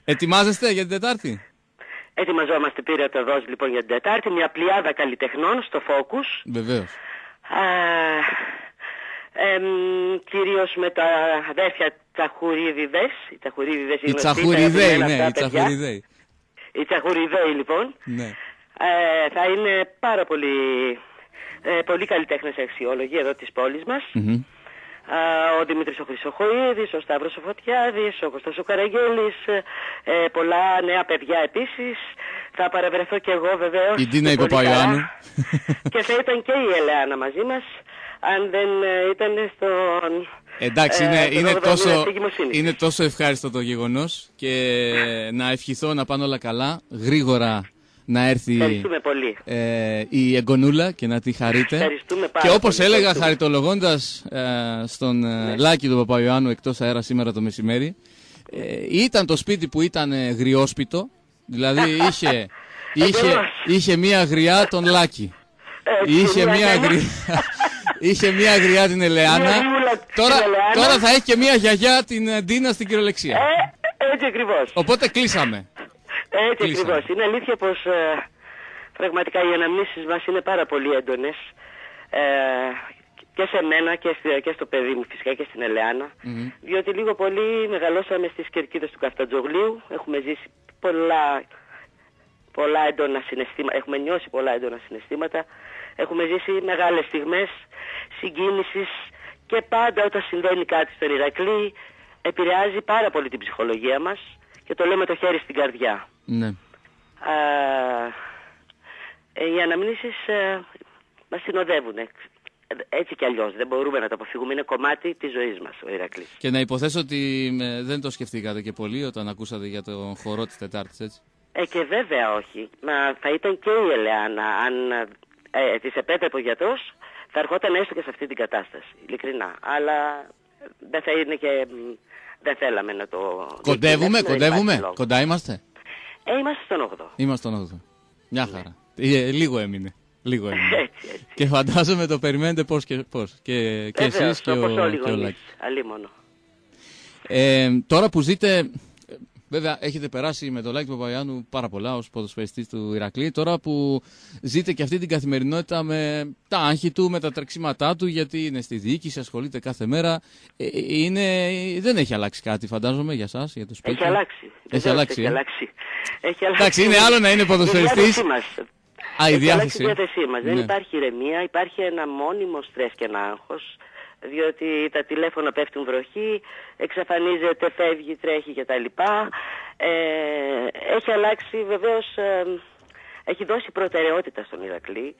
Ετοιμάζεστε για την Τετάρτη? Ετοιμαζόμαστε πυρεοτοδός λοιπόν για την Τετάρτη, μια πλειάδα καλλιτεχνών στο Focus. Βεβαίως. Κυρίως με τα αδέρφια Τσαχουρίδηδες. Οι Τσαχουρίδηδες είναι Οι Τσαχουριδέοι, ναι, οι Τσαχουριδέοι. Οι Τσαχουριδέοι λοιπόν. Ναι. Θα είναι πάρα πολύ καλλιτέχνες αξιόλογοι εδώ της πόλης μας. Ο Δημήτρης ο Χρυσοχοΐδης, ο Σταύρος ο Φωτιάδης, ο Κωστός ο Καραγέλης, πολλά νέα παιδιά επίσης. Θα παραβρεθώ και εγώ βεβαίως. Η Ντίνα η Παπαϊωάννου. Και θα ήταν και η Ελεάνα μαζί μας, αν δεν ήταν στον... Εντάξει, είναι τόσο ευχάριστο το γεγονός και να ευχηθώ να πάνε όλα καλά, γρήγορα να έρθει η εγγονούλα και να τη χαρείτε. Και όπως έλεγα χαριτολογώντας στον Λάκη του Παπαϊωάννου εκτός αέρα σήμερα το μεσημέρι, ήταν το σπίτι που ήταν γριόσπιτο, δηλαδή είχε μία γριά τον Λάκη, είχε μία γριά την Ελεάνα, τώρα θα έχει και μία γιαγιά την Ντίνα στην κυριολεξία. Έτσι ακριβώς. Οπότε κλείσαμε. Έτσι ακριβώς. Είναι αλήθεια πως πραγματικά οι αναμνήσεις μας είναι πάρα πολύ έντονες και σε μένα και στο παιδί μου φυσικά και στην Ελεάνα, διότι λίγο πολύ μεγαλώσαμε στις κερκίδες του Καφτατζογλίου, έχουμε ζήσει πολλά έντονα συναισθήματα, έχουμε νιώσει πολλά έντονα συναισθήματα, έχουμε ζήσει μεγάλες στιγμές συγκίνησης και πάντα όταν συμβαίνει κάτι στον Ηρακλή επηρεάζει πάρα πολύ την ψυχολογία μας και το λέμε το χέρι στην καρδιά. Ναι. Οι αναμνήσεις μας συνοδεύουν έτσι κι αλλιώς, δεν μπορούμε να το αποφύγουμε, είναι κομμάτι της ζωής μας ο Ηρακλής. Και να υποθέσω ότι δεν το σκεφτήκατε και πολύ όταν ακούσατε για τον χορό της Τετάρτης, έτσι? Και βέβαια όχι, μα θα ήταν και η Ελεάνα, αν της επέτρεπε ο γιατρός, θα ερχόταν έστω και σε αυτή την κατάσταση, ειλικρινά, αλλά δεν θα είναι και... Δεν θέλαμε να το... Κοντεύουμε, κοντά είμαστε. Είμαστε στον 8ο. Είμαστε στον 8ο. Μια χαρά. Λίγο έμεινε. Έτσι. Και φαντάζομαι το περιμένετε πώς. Και εσείς και ο Λάκης. Αλίμονο. Τώρα που ζείτε... Βέβαια, έχετε περάσει με τον Λάκη Παπαϊωάννου πάρα πολλά ως ποδοσφαιριστής του Ηρακλή. Τώρα που ζείτε και αυτή την καθημερινότητα με τα άγχη του, με τα τρεξίματά του, γιατί είναι στη διοίκηση, ασχολείται κάθε μέρα. Δεν έχει αλλάξει κάτι, φαντάζομαι, για εσάς, για το σπίτι? Έχει αλλάξει. Εντάξει, είναι άλλο να είναι ποδοσφαιριστής. Η διάθεσή μας. Δεν υπάρχει ηρεμία, υπάρχει ένα μόνιμο στρες και ένα άγχος. Διότι τα τηλέφωνα πέφτουν βροχή, εξαφανίζεται, φεύγει, τρέχει κτλ. Έχει αλλάξει βεβαίως, έχει δώσει προτεραιότητα στον Ηρακλή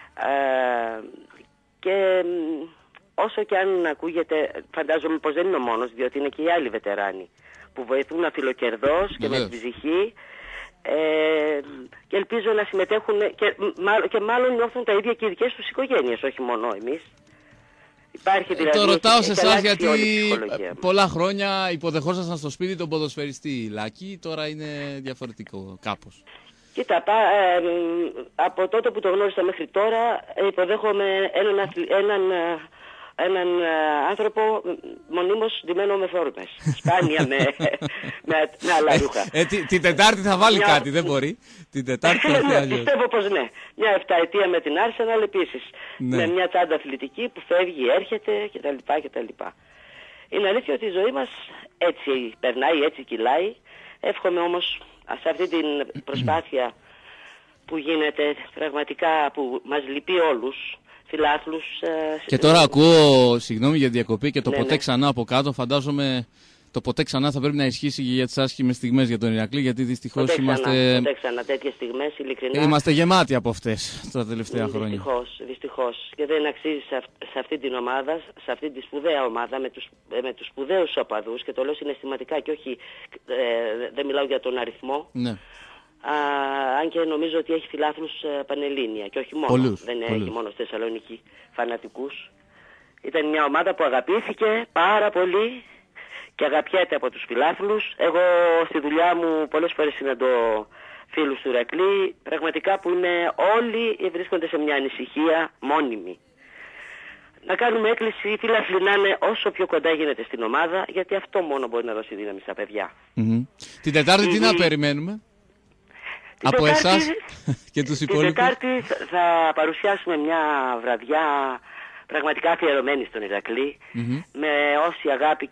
και όσο και αν ακούγεται, φαντάζομαι πως δεν είναι ο μόνος, διότι είναι και οι άλλοι βετεράνοι που βοηθούν αφιλοκερδώς και με την ψυχή και ελπίζω να συμμετέχουν και μάλλον νιώθουν τα ίδια και οι δικές τους οικογένειες, όχι μόνο εμείς. Δηλαδή, το ρωτάω σε εσάς γιατί πολλά χρόνια υποδεχόσασταν στο σπίτι τον ποδοσφαιριστή Λάκη, τώρα είναι διαφορετικό κάπως. Κοίτα, από τότε που το γνώρισα μέχρι τώρα υποδέχομαι έναν άνθρωπο μονίμως ντυμένο με φόρμες. Σπάνια με άλλα ρούχα. Την Τετάρτη θα βάλει κάτι, δεν μπορεί. Την Τετάρτη θα βάλει. Πιστεύω πως ναι. Μια 7ετία με την Arsenal επίσης. Ναι. Με μια τσάντα αθλητική που φεύγει, έρχεται κτλ. Είναι αλήθεια ότι η ζωή μας έτσι περνάει, έτσι κυλάει. Εύχομαι όμως σε αυτή την προσπάθεια που γίνεται πραγματικά, που μας λυπεί όλους, φιλάθλους. Και τώρα ακούω, συγγνώμη για διακοπή, και το ποτέ ξανά από κάτω. Φαντάζομαι το ποτέ ξανά θα πρέπει να ισχύσει και για τις άσχημες στιγμές για τον Ηρακλή, γιατί δυστυχώς ποτέ ξανά τέτοιες στιγμές, ειλικρινά. Είμαστε γεμάτοι από αυτές τα τελευταία χρόνια. Δυστυχώς. Και δεν αξίζει σε αυτή την ομάδα, σε αυτή τη σπουδαία ομάδα, με τους σπουδαίους οπαδούς, και το λέω συναισθηματικά και όχι, δεν μιλάω για τον αριθμό. Ναι. Αν και νομίζω ότι έχει φιλάθλους πανελλήνια και όχι μόνο. Δεν έχει μόνο στη Θεσσαλονίκη φανατικούς. Ήταν μια ομάδα που αγαπήθηκε πάρα πολύ και αγαπιέται από τους φιλάθλους. Εγώ στη δουλειά μου πολλές φορές συναντώ φίλους του Ηρακλή, πραγματικά που είναι όλοι βρίσκονται σε μια ανησυχία μόνιμη. να κάνουμε έκκληση οι φίλαθλοι να είναι όσο πιο κοντά γίνεται στην ομάδα, γιατί αυτό μόνο μπορεί να δώσει δύναμη στα παιδιά. Την Τετάρτη τι να περιμένουμε από εσάς και τους υπόλοιπους? Την Τετάρτη θα παρουσιάσουμε μια βραδιά πραγματικά αφιερωμένη στον Ηρακλή, με όση αγάπη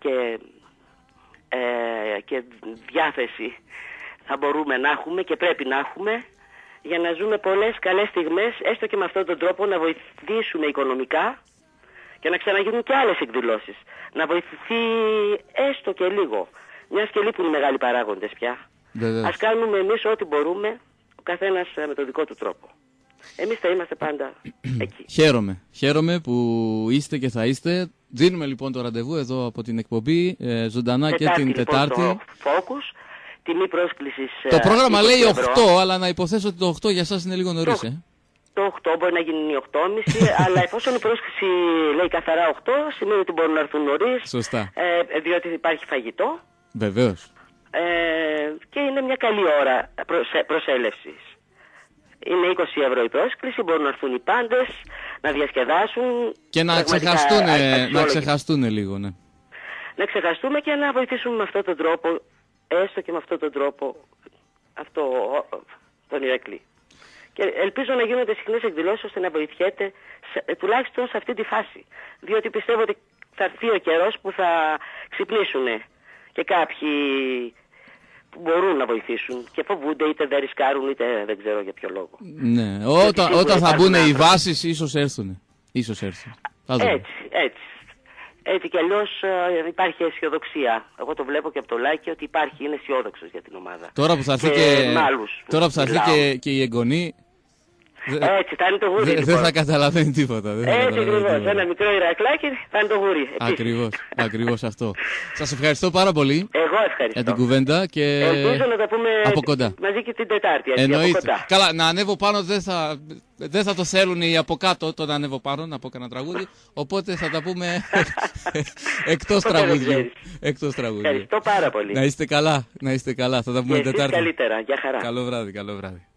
και διάθεση θα μπορούμε να έχουμε και πρέπει να έχουμε, για να ζούμε πολλές καλές στιγμές, έστω και με αυτόν τον τρόπο να βοηθήσουμε οικονομικά και να ξαναγίνουν και άλλες εκδηλώσεις. Να βοηθηθεί έστω και λίγο, μιας και λείπουν οι μεγάλοι παράγοντες πια. Ας κάνουμε εμείς ό,τι μπορούμε, ο καθένας με τον δικό του τρόπο. Εμείς θα είμαστε πάντα εκεί. Χαίρομαι που είστε και θα είστε. Δίνουμε λοιπόν το ραντεβού εδώ από την εκπομπή, ζωντανά και την Τετάρτη. Λοιπόν, Focus, τιμή πρόσκλησης. Το πρόγραμμα λέει 8, αλλά να υποθέσω ότι το 8 για σας είναι λίγο νωρίς. Το 8 μπορεί να γίνει 8.30, αλλά εφόσον η πρόσκληση λέει καθαρά 8, σημαίνει ότι μπορούν να έρθουν νωρίς. Σωστά. Διότι υπάρχει φαγητό. Βεβαίως. Και είναι μια καλή ώρα προσέλευσης. Είναι 20 ευρώ η πρόσκληση, μπορούν να έρθουν οι πάντες, να διασκεδάσουν. Και να ξεχαστούν λίγο, ναι. Να ξεχαστούμε και να βοηθήσουμε με αυτόν τον τρόπο, έστω και με αυτόν τον τρόπο, τον Ηρακλή. Και ελπίζω να γίνονται συχνές εκδηλώσεις ώστε να βοηθιέται τουλάχιστον σε αυτή τη φάση. Διότι πιστεύω ότι θα έρθει ο καιρός που θα ξυπνήσουν και κάποιοι που μπορούν να βοηθήσουν και φοβούνται, είτε δεν ρισκάρουν είτε δεν ξέρω για ποιο λόγο. Ναι, όταν θα μπουν οι βάσεις ίσως έρθουν. Έτσι κι αλλιώς υπάρχει αισιοδοξία. Εγώ το βλέπω και από το Λάκη ότι είναι αισιόδοξος για την ομάδα. Τώρα που θα έρθει και η εγγονή, έτσι, θα είναι το γούρι. Δεν θα καταλαβαίνει τίποτα. Έτσι ακριβώς. Ένα μικρό Ηρακλάκι θα είναι το γούρι. Ακριβώς αυτό. Σας ευχαριστώ πάρα πολύ. Εγώ ευχαριστώ. Για την κουβέντα και ελπίζω να τα πούμε από κοντά. Μαζί και την Τετάρτη. Εννοείται. Καλά, να ανέβω πάνω δεν θα το θέλουν οι από κάτω το να ανέβω πάνω, να πω κανένα τραγούδι. Οπότε θα τα πούμε εκτός τραγουδιού. Ευχαριστώ πάρα πολύ. Να είστε καλά. Θα τα πούμε Τετάρτη. Καλύτερα. Γεια χαρά. Καλό βράδυ.